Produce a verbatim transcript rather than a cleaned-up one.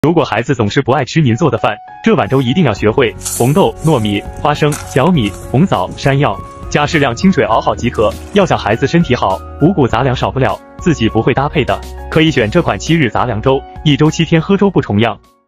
如果孩子总是不爱吃您做的饭，这碗粥一定要学会：红豆、糯米、花生、小米、红枣、山药，加适量清水熬好即可。要想孩子身体好，五谷杂粮少不了，自己不会搭配的，可以选这款七日杂粮粥，一周七天喝粥不重样。